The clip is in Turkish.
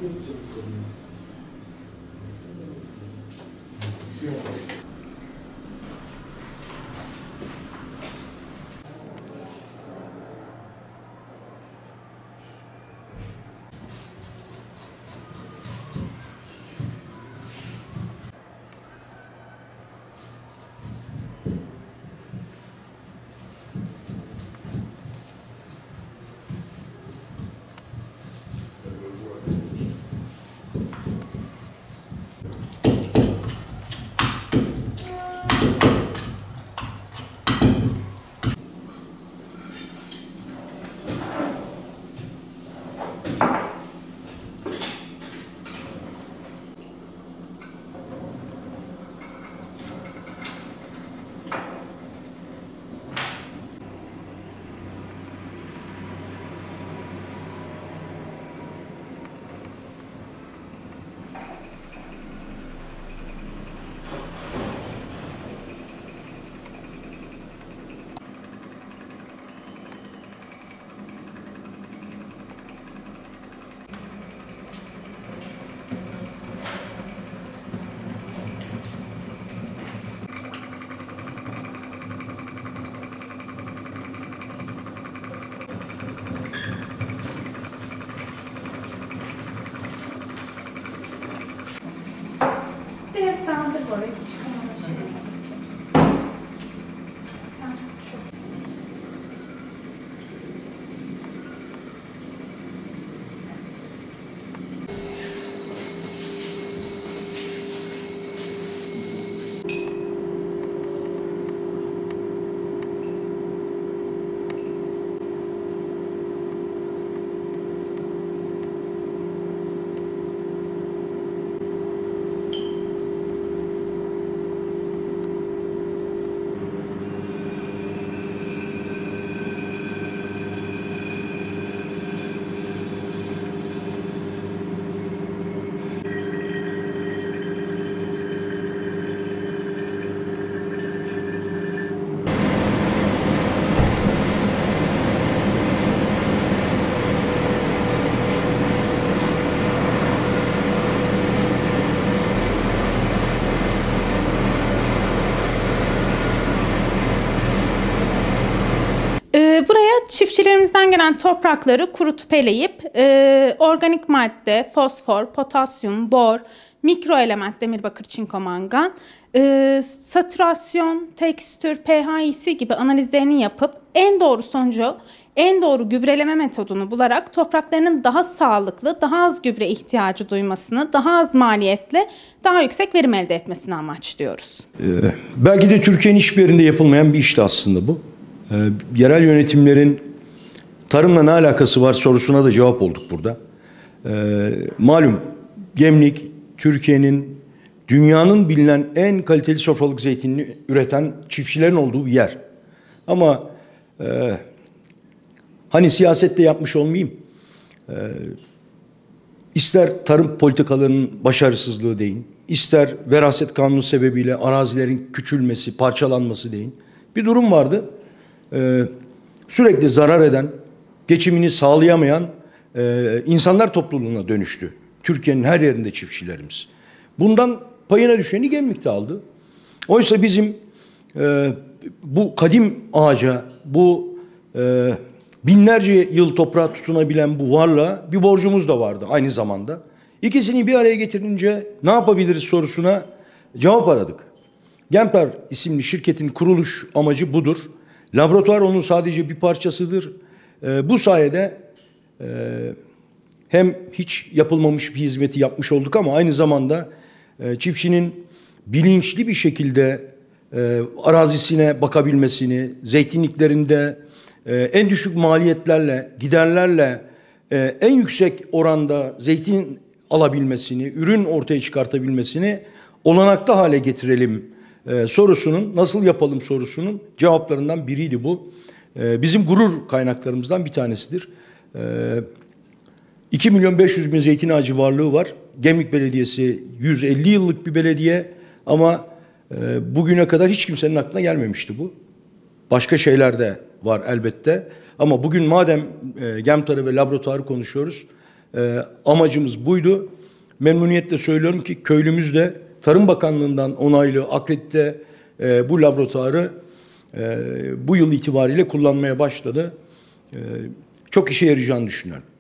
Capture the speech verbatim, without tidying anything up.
Direkt kaldır orayı, çıkamalı şey. Buraya çiftçilerimizden gelen toprakları kurutup eleyip e, organik madde, fosfor, potasyum, bor, mikro element, demir, bakır, çinko, mangan, e, saturasyon, tekstür, pH'si gibi analizlerini yapıp en doğru sonucu, en doğru gübreleme metodunu bularak topraklarının daha sağlıklı, daha az gübre ihtiyacı duymasını, daha az maliyetle daha yüksek verim elde etmesini amaçlıyoruz. Ee, belki de Türkiye'nin hiçbir yerinde yapılmayan bir işti aslında bu. Ee, yerel yönetimlerin tarımla ne alakası var sorusuna da cevap olduk burada. Ee, malum Gemlik, Türkiye'nin, dünyanın bilinen en kaliteli sofralık zeytinini üreten çiftçilerin olduğu bir yer. Ama e, hani siyasette yapmış olmayayım, e, ister tarım politikalarının başarısızlığı deyin, ister veraset kanunu sebebiyle arazilerin küçülmesi, parçalanması deyin. Bir durum vardı. Ee, sürekli zarar eden, geçimini sağlayamayan e, insanlar topluluğuna dönüştü. Türkiye'nin her yerinde çiftçilerimiz. Bundan payına düşeni Gemlik'te aldı. Oysa bizim e, bu kadim ağaca, bu e, binlerce yıl toprağa tutunabilen bu varlığa bir borcumuz da vardı aynı zamanda. İkisini bir araya getirince ne yapabiliriz sorusuna cevap aradık. Gemper isimli şirketin kuruluş amacı budur. Laboratuvar onun sadece bir parçasıdır. E, bu sayede e, hem hiç yapılmamış bir hizmeti yapmış olduk ama aynı zamanda e, çiftçinin bilinçli bir şekilde e, arazisine bakabilmesini, zeytinliklerinde e, en düşük maliyetlerle, giderlerle e, en yüksek oranda zeytin alabilmesini, ürün ortaya çıkartabilmesini olanaklı hale getirelim Ee, sorusunun, nasıl yapalım sorusunun cevaplarından biriydi bu. Ee, bizim gurur kaynaklarımızdan bir tanesidir. Ee, iki milyon beş yüz bin zeytin ağacı varlığı var. Gemlik Belediyesi yüz elli yıllık bir belediye ama e, bugüne kadar hiç kimsenin aklına gelmemişti bu. Başka şeyler de var elbette ama bugün madem e, Gemtar'ı ve laboratuvarı konuşuyoruz, E, amacımız buydu. Memnuniyetle söylüyorum ki köylümüz de Tarım Bakanlığı'ndan onaylı, akredite e, bu laboratuvarı e, bu yıl itibariyle kullanmaya başladı. E, çok işe yarayacağını düşünüyorum.